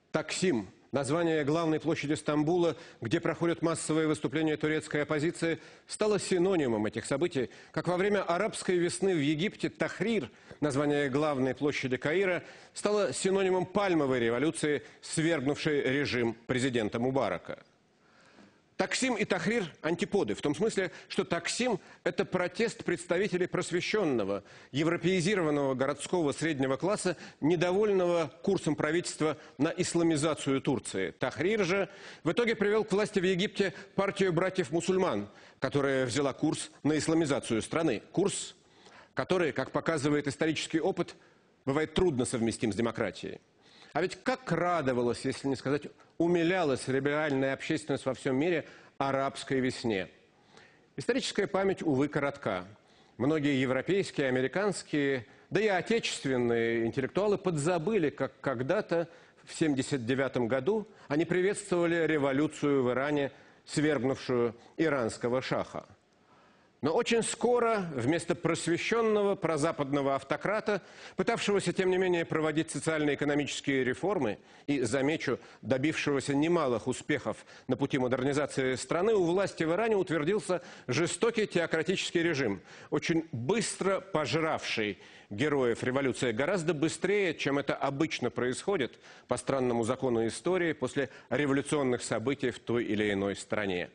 Таксим – название главной площади Стамбула, где проходят массовые выступления турецкой оппозиции, стало синонимом этих событий, как во время арабской весны в Египте Тахрир, название главной площади Каира, стало синонимом пальмовой революции, свергнувшей режим президента Мубарака. Таксим и Тахрир – антиподы, в том смысле, что Таксим – это протест представителей просвещенного, европеизированного городского среднего класса, недовольного курсом правительства на исламизацию Турции. Тахрир же в итоге привел к власти в Египте партию братьев-мусульман, которая взяла курс на исламизацию страны. Курс, который, как показывает исторический опыт, бывает трудно совместим с демократией. А ведь как радовалась, если не сказать умилялась либеральная общественность во всем мире арабской весне. Историческая память, увы, коротка. Многие европейские, американские, да и отечественные интеллектуалы подзабыли, как когда-то в 1979 году они приветствовали революцию в Иране, свергнувшую иранского шаха. Но очень скоро вместо просвещенного прозападного автократа, пытавшегося, тем не менее, проводить социально-экономические реформы и, замечу, добившегося немалых успехов на пути модернизации страны, у власти в Иране утвердился жестокий теократический режим, очень быстро пожравший героев революции, гораздо быстрее, чем это обычно происходит по странному закону истории после революционных событий в той или иной стране.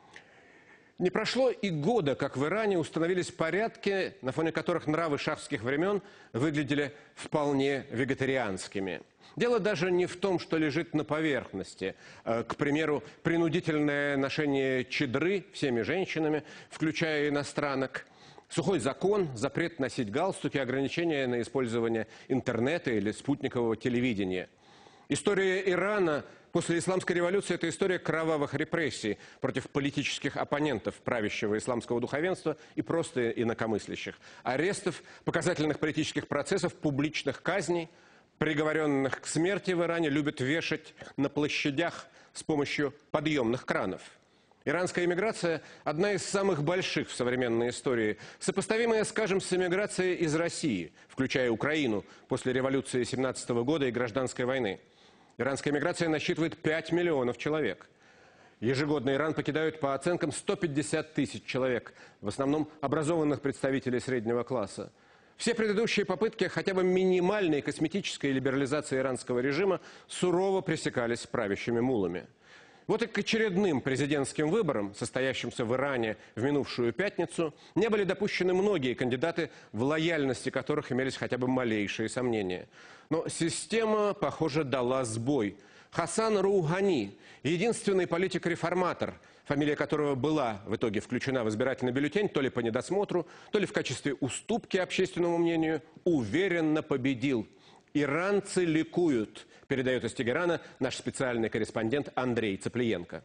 Не прошло и года, как в Иране установились порядки, на фоне которых нравы шахских времен выглядели вполне вегетарианскими. Дело даже не в том, что лежит на поверхности. К примеру, принудительное ношение чадры всеми женщинами, включая иностранок, сухой закон, запрет носить галстуки, ограничения на использование интернета или спутникового телевидения. История Ирана после исламской революции – это история кровавых репрессий против политических оппонентов правящего исламского духовенства и просто инакомыслящих. Арестов, показательных политических процессов, публичных казней. Приговоренных к смерти в Иране любят вешать на площадях с помощью подъемных кранов. Иранская эмиграция – одна из самых больших в современной истории, сопоставимая, скажем, с эмиграцией из России, включая Украину, после революции 1917 года и гражданской войны. Иранская эмиграция насчитывает 5 миллионов человек. Ежегодно Иран покидают, по оценкам, 150 тысяч человек, в основном образованных представителей среднего класса. Все предыдущие попытки хотя бы минимальной косметической либерализации иранского режима сурово пресекались правящими муллами. Вот и к очередным президентским выборам, состоящимся в Иране в минувшую пятницу, не были допущены многие кандидаты, в лояльности которых имелись хотя бы малейшие сомнения. Но система, похоже, дала сбой. Хасан Роухани, единственный политик-реформатор, фамилия которого была в итоге включена в избирательный бюллетень, то ли по недосмотру, то ли в качестве уступки общественному мнению, уверенно победил. Иранцы ликуют, передает из Тегерана наш специальный корреспондент Андрей Цыплиенко.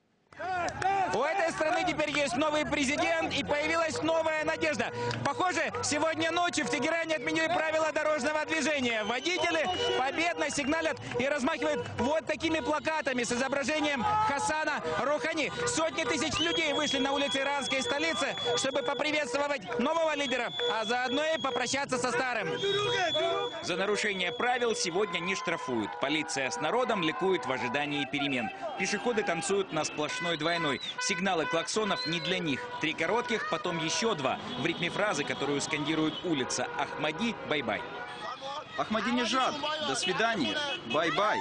У этой страны теперь есть новый президент и появилась новая надежда. Похоже, сегодня ночью в Тегеране отменили правила дорожного движения. Водители победно сигналят и размахивают вот такими плакатами с изображением Хасана Роухани. Сотни тысяч людей вышли на улицы иранской столицы, чтобы поприветствовать нового лидера, а заодно и попрощаться со старым. За нарушение правил сегодня не штрафуют. Полиция с народом ликует в ожидании перемен. Пешеходы танцуют на сплошной двойной. Сигналы клаксонов не для них. 3 коротких, потом еще 2. В ритме фразы, которую скандирует улица. Ахмади, бай-бай. Ахмадинежад, до свидания, бай-бай.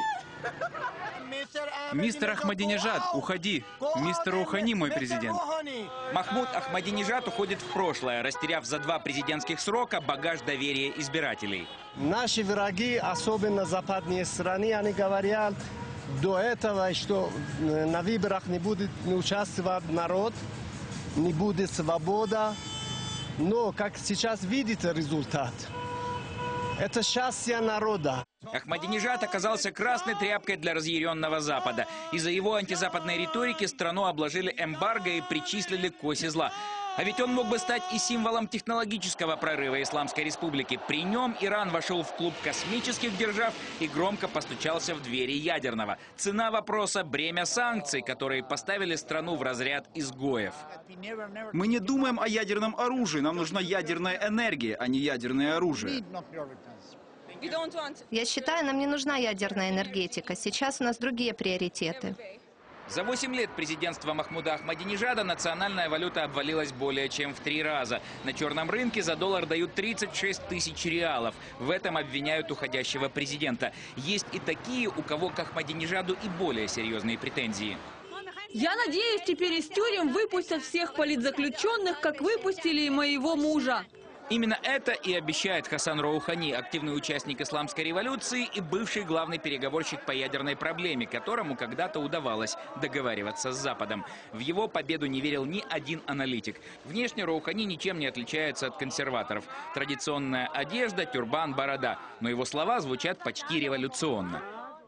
Мистер Ахмадинежад, уходи. Мистер Роухани, мой президент. Махмуд Ахмадинежад уходит в прошлое, растеряв за 2 президентских срока багаж доверия избирателей. Наши враги, особенно западные страны, они говорят до этого, что на выборах не будет участвовать народ, не будет свобода. Но, как сейчас видите результат, это счастье народа. Ахмадинежад оказался красной тряпкой для разъяренного Запада. Из-за его антизападной риторики страну обложили эмбарго и причислили к оси зла. А ведь он мог бы стать и символом технологического прорыва Исламской Республики. При нем Иран вошел в клуб космических держав и громко постучался в двери ядерного. Цена вопроса – бремя санкций, которые поставили страну в разряд изгоев. Мы не думаем о ядерном оружии, нам нужна ядерная энергия, а не ядерное оружие. Я считаю, нам не нужна ядерная энергетика. Сейчас у нас другие приоритеты. За 8 лет президентства Махмуда Ахмадинежада национальная валюта обвалилась более чем в 3 раза. На черном рынке за доллар дают 36 тысяч реалов. В этом обвиняют уходящего президента. Есть и такие, у кого к Ахмадинежаду и более серьезные претензии. Я надеюсь, теперь из тюрем выпустят всех политзаключенных, как выпустили и моего мужа. Именно это и обещает Хасан Роухани, активный участник исламской революции и бывший главный переговорщик по ядерной проблеме, которому когда-то удавалось договариваться с Западом. В его победу не верил ни один аналитик. Внешне Роухани ничем не отличается от консерваторов. Традиционная одежда, тюрбан, борода. Но его слова звучат почти революционно.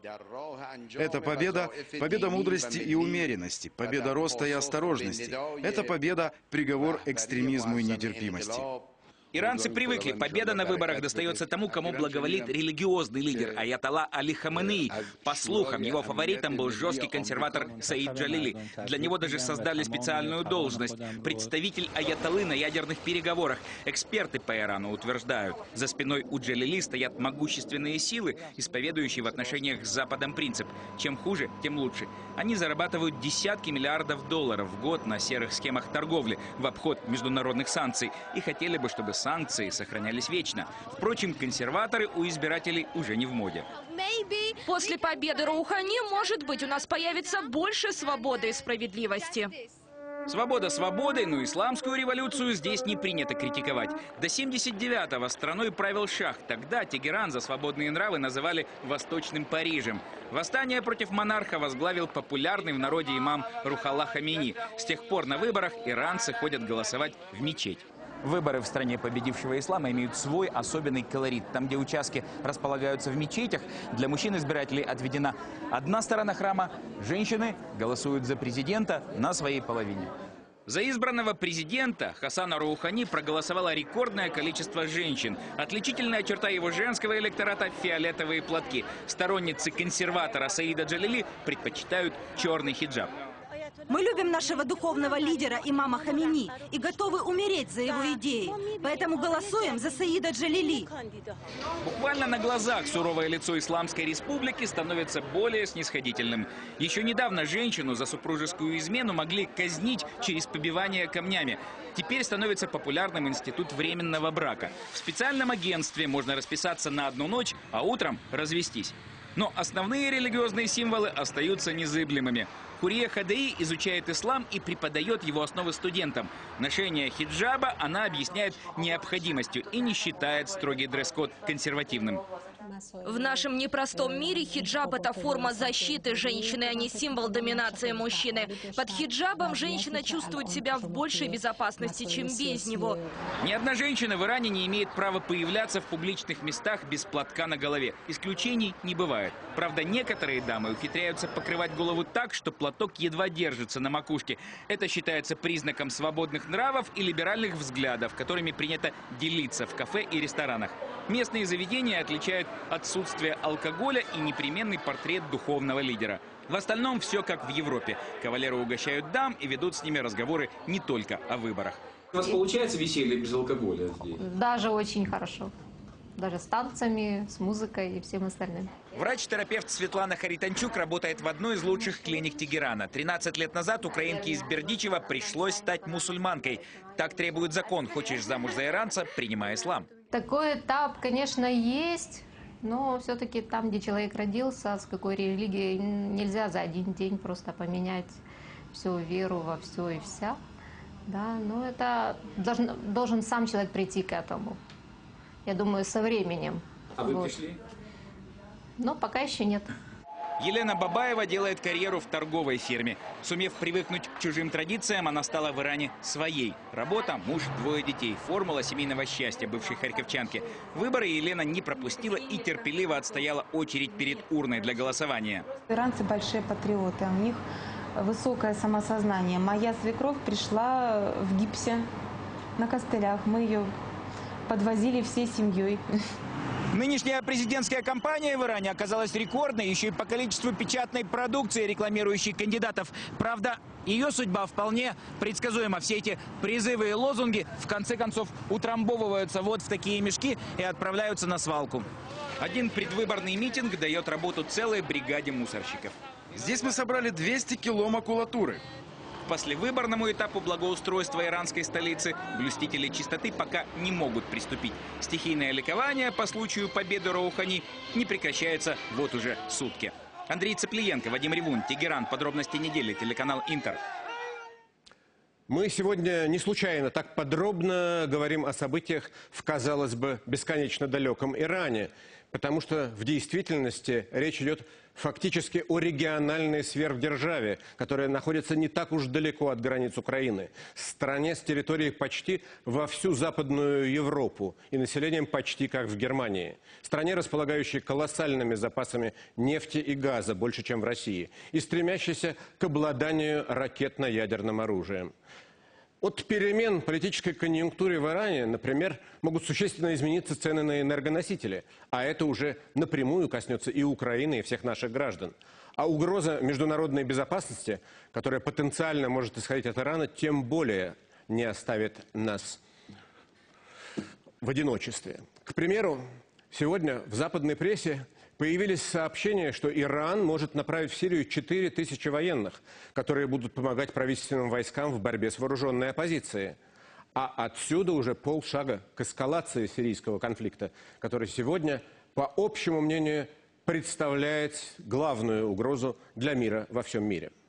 Это победа мудрости и умеренности, победа роста и осторожности. Это победа, приговор экстремизму и нетерпимости. Иранцы привыкли, победа на выборах достается тому, кому благоволит религиозный лидер аятолла Али Хаменеи. По слухам, его фаворитом был жесткий консерватор Саид Джалили. Для него даже создали специальную должность – представитель аятоллы на ядерных переговорах. Эксперты по Ирану утверждают, за спиной у Джалили стоят могущественные силы, исповедующие в отношениях с Западом принцип – чем хуже, тем лучше. Они зарабатывают десятки миллиардов долларов в год на серых схемах торговли в обход международных санкций и хотели бы, чтобы санкции сохранялись вечно. Впрочем, консерваторы у избирателей уже не в моде. После победы Роухани, может быть, у нас появится больше свободы и справедливости. Свобода свободой, но исламскую революцию здесь не принято критиковать. До 79-го страной правил шах. Тогда Тегеран за свободные нравы называли «Восточным Парижем». Восстание против монарха возглавил популярный в народе имам Рухалла Хамини. С тех пор на выборах иранцы ходят голосовать в мечеть. Выборы в стране победившего ислама имеют свой особенный колорит. Там, где участки располагаются в мечетях, для мужчин-избирателей отведена одна сторона храма. Женщины голосуют за президента на своей половине. За избранного президента Хасана Роухани проголосовало рекордное количество женщин. Отличительная черта его женского электората – фиолетовые платки. Сторонницы консерватора Саида Джалили предпочитают черный хиджаб. Мы любим нашего духовного лидера имама Хамини и готовы умереть за его идеи. Поэтому голосуем за Саида Джалили. Буквально на глазах суровое лицо Исламской республики становится более снисходительным. Еще недавно женщину за супружескую измену могли казнить через побивание камнями. Теперь становится популярным институт временного брака. В специальном агентстве можно расписаться на одну ночь, а утром развестись. Но основные религиозные символы остаются незыблемыми. Хурия Хадаи изучает ислам и преподает его основы студентам. Ношение хиджаба она объясняет необходимостью и не считает строгий дресс-код консервативным. В нашем непростом мире хиджаб – это форма защиты женщины, а не символ доминации мужчины. Под хиджабом женщина чувствует себя в большей безопасности, чем без него. Ни одна женщина в Иране не имеет права появляться в публичных местах без платка на голове. Исключений не бывает. Правда, некоторые дамы ухитряются покрывать голову так, что платок едва держится на макушке. Это считается признаком свободных нравов и либеральных взглядов, которыми принято делиться в кафе и ресторанах. Местные заведения отличают отсутствие алкоголя и непременный портрет духовного лидера. В остальном все как в Европе. Кавалеры угощают дам и ведут с ними разговоры не только о выборах. У вас получается веселье без алкоголя здесь? Даже очень хорошо. Даже с танцами, с музыкой и всем остальным. Врач-терапевт Светлана Харитончук работает в одной из лучших клиник Тегерана. 13 лет назад украинке из Бердичева пришлось стать мусульманкой. Так требует закон. Хочешь замуж за иранца – принимай ислам. Такой этап, конечно, есть. Но все-таки там, где человек родился, с какой религией, нельзя за один день просто поменять всю веру во все и вся. Да, но это должен сам человек прийти к этому. Я думаю, со временем. А вы пришли? Но пока еще нет. Елена Бабаева делает карьеру в торговой фирме. Сумев привыкнуть к чужим традициям, она стала в Иране своей. Работа, муж, 2 детей. Формула семейного счастья бывшей харьковчанки. Выборы Елена не пропустила и терпеливо отстояла очередь перед урной для голосования. Иранцы большие патриоты, у них высокое самосознание. Моя свекровь пришла в гипсе на костылях. Мы ее подвозили всей семьей. Нынешняя президентская кампания в Иране оказалась рекордной еще и по количеству печатной продукции, рекламирующей кандидатов. Правда, ее судьба вполне предсказуема. Все эти призывы и лозунги в конце концов утрамбовываются вот в такие мешки и отправляются на свалку. Один предвыборный митинг дает работу целой бригаде мусорщиков. Здесь мы собрали 200 кило макулатуры. К послевыборному этапу благоустройства иранской столицы блюстители чистоты пока не могут приступить. Стихийное ликование по случаю победы Роухани не прекращается вот уже сутки. Андрей Цыплиенко, Вадим Ревун, Тегеран. Подробности недели. Телеканал Интер. Мы сегодня не случайно так подробно говорим о событиях в, казалось бы, бесконечно далеком Иране, потому что в действительности речь идет фактически о региональной сверхдержаве, которая находится не так уж далеко от границ Украины, стране с территорией почти во всю Западную Европу и населением почти как в Германии, стране, располагающей колоссальными запасами нефти и газа, больше, чем в России, и стремящейся к обладанию ракетно-ядерным оружием. От перемен политической конъюнктуры в Иране, например, могут существенно измениться цены на энергоносители, а это уже напрямую коснется и Украины, и всех наших граждан. А угроза международной безопасности, которая потенциально может исходить от Ирана, тем более не оставит нас в одиночестве. К примеру, сегодня в западной прессе появились сообщения, что Иран может направить в Сирию 4000 военных, которые будут помогать правительственным войскам в борьбе с вооруженной оппозицией. А отсюда уже полшага к эскалации сирийского конфликта, который сегодня, по общему мнению, представляет главную угрозу для мира во всем мире.